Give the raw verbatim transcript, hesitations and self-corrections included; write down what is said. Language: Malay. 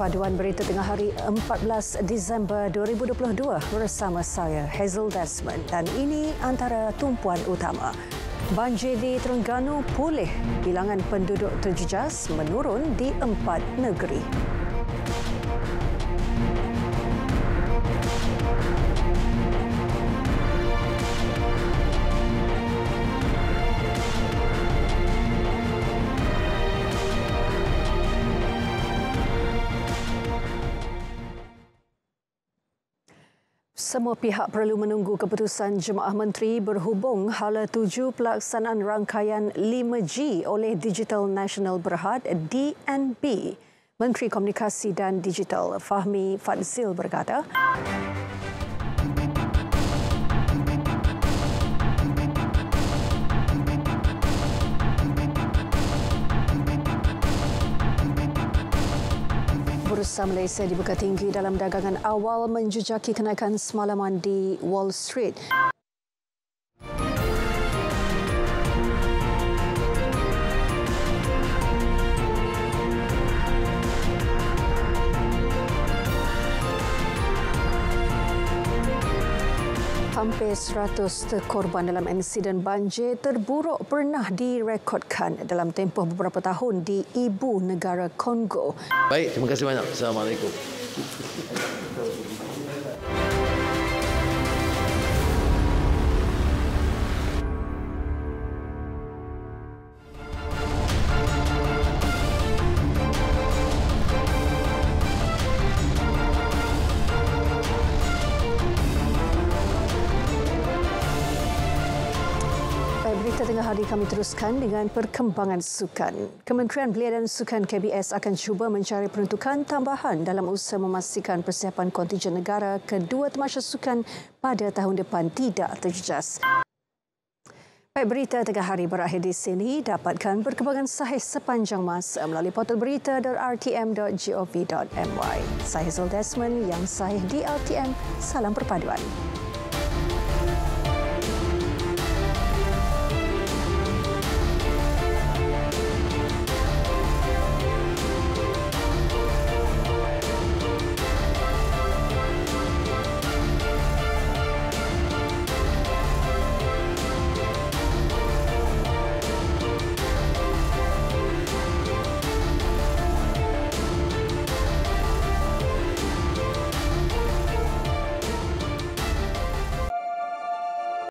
Perpaduan Berita Tengah hari empat belas Disember dua ribu dua puluh dua bersama saya, Hazel Desmond. Dan ini antara tumpuan utama. Banjir di Terengganu pulih, bilangan penduduk terjejas menurun di empat negeri. Semua pihak perlu menunggu keputusan Jemaah Menteri berhubung hala tuju pelaksanaan rangkaian lima G oleh Digital Nasional Berhad D N B. Menteri Komunikasi dan Digital Fahmi Fadzil berkata, Bursa Malaysia dibuka tinggi dalam dagangan awal menjejaki kenaikan semalaman di Wall Street. Hampir seratus korban dalam insiden banjir terburuk pernah direkodkan dalam tempoh beberapa tahun di ibu negara Kongo. Baik, terima kasih banyak. Assalamualaikum. Berita Tengah hari kami teruskan dengan perkembangan sukan. Kementerian Belia dan Sukan K B S akan cuba mencari peruntukan tambahan dalam usaha memastikan persiapan kontingen negara kedua tamasya sukan pada tahun depan tidak terjejas. Baik, Berita Tengah hari berakhir di sini. Dapatkan perkembangan sahih sepanjang masa melalui portal berita dot r t m dot gov dot m y. Saya Hazel Desmond yang sahih di R T M. Salam perpaduan.